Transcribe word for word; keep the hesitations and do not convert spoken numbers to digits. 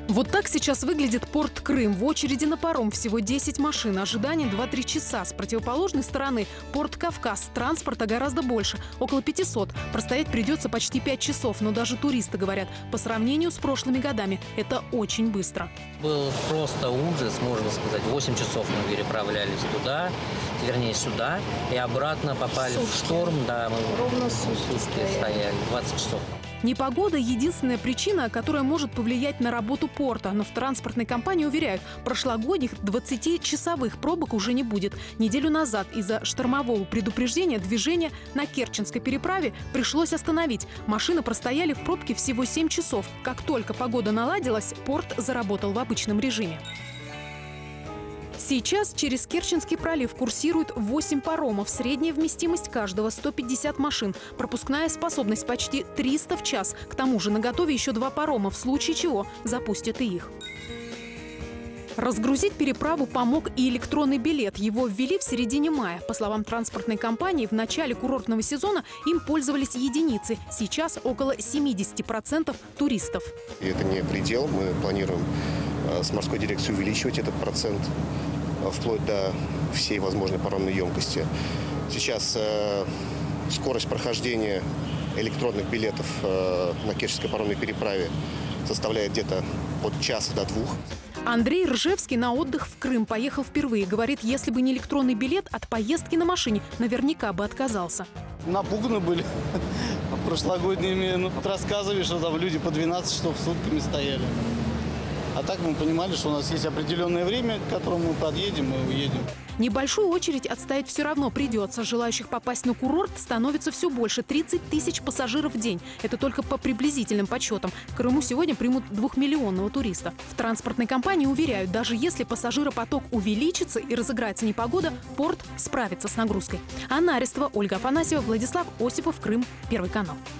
Вот так сейчас выглядит порт Крым. В очереди на паром всего десять машин. Ожидание два-три часа. С противоположной стороны порт Кавказ. Транспорта гораздо больше. Около пятисот. Простоять придется почти пять часов. Но даже туристы говорят, по сравнению с прошлыми годами, это очень быстро. Был просто ужас, можно сказать. восемь часов мы переправлялись туда, вернее сюда. И обратно попали сутки. в шторм. Да, мы Ровно сутки стояли. стояли. двадцать часов. Непогода – единственная причина, которая может повлиять на работу порта. Но в транспортной компании уверяют, прошлогодних двадцатичасовых пробок уже не будет. Неделю назад из-за штормового предупреждения движение на Керченской переправе пришлось остановить. Машины простояли в пробке всего семь часов. Как только погода наладилась, порт заработал в обычном режиме. Сейчас через Керченский пролив курсирует восемь паромов. Средняя вместимость каждого – сто пятьдесят машин. Пропускная способность почти триста в час. К тому же наготове еще два парома, в случае чего запустят и их. Разгрузить переправу помог и электронный билет. Его ввели в середине мая. По словам транспортной компании, в начале курортного сезона им пользовались единицы. Сейчас около семидесяти процентов туристов. И это не предел. Мы планируем с морской дирекцией увеличивать этот процент вплоть до всей возможной паромной емкости. Сейчас э, скорость прохождения электронных билетов э, на Керченской паромной переправе составляет где-то от часа до двух. Андрей Ржевский на отдых в Крым поехал впервые. Говорит, если бы не электронный билет, от поездки на машине наверняка бы отказался. Напуганы были прошлогодними. Ну, рассказывали, что там люди по двенадцать часов сутками стояли. А так мы понимали, что у нас есть определенное время, к которому мы подъедем и уедем. Небольшую очередь отстоять все равно придется. Желающих попасть на курорт становится все больше. тридцать тысяч пассажиров в день. Это только по приблизительным подсчетам. В Крыму сегодня примут двухмиллионного туриста. В транспортной компании уверяют, даже если пассажиропоток увеличится и разыграется непогода, порт справится с нагрузкой. Анна Арестова, Ольга Афанасьева, Владислав Осипов, Крым, Первый канал.